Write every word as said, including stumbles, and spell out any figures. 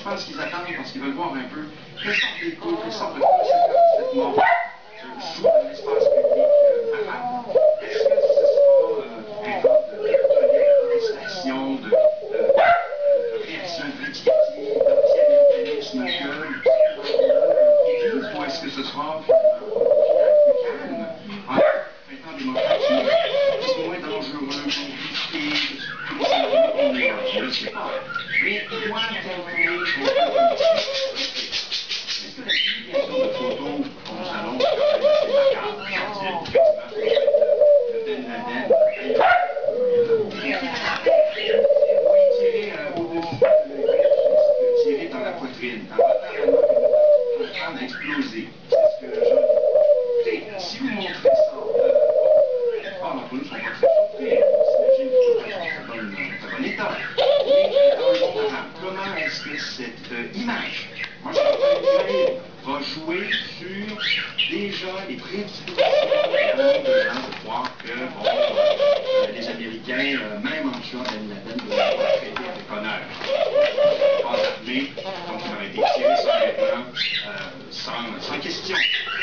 pense qu'ils attendent parce qu'ils veulent voir un peu quelle sorte d'écho, quelle sorte de conséquences cette mort joue dans l'espace public euh, arabe. Est-ce que ce sera euh, un genre de protestation, de, de, de réaction vindicative, d'anti-américanisme jeune, ou est-ce que ce sera finalement plus calme, en traitant démocratique, moins dangereux, compliqué, je ne sais pas. Mais il doit calculer son est-ce que la publication de photos qu'on nous annonce quand même assez macabre, effectivement, de Ben Laden, oui, tiré au-dessus de l'œil, tiré dans la poitrine, apparemment une train d'exploser. C'est ce que je... Écoutez, si vous montrez ça, euh, pas d'entre nous ne sont pas très surpris, on s'imagine que tout est dans un bon état. Mais dans le monde arabe, comment est-ce que cette euh, image, moi je pense que va jouer sur déjà les prédispositions de gens de croire que bon, euh, les Américains, euh, même en tuant Ben Laden, doivent être traités avec honneur. Pas armés, donc ils auraient été tirés sur les plans euh, sans, sans question.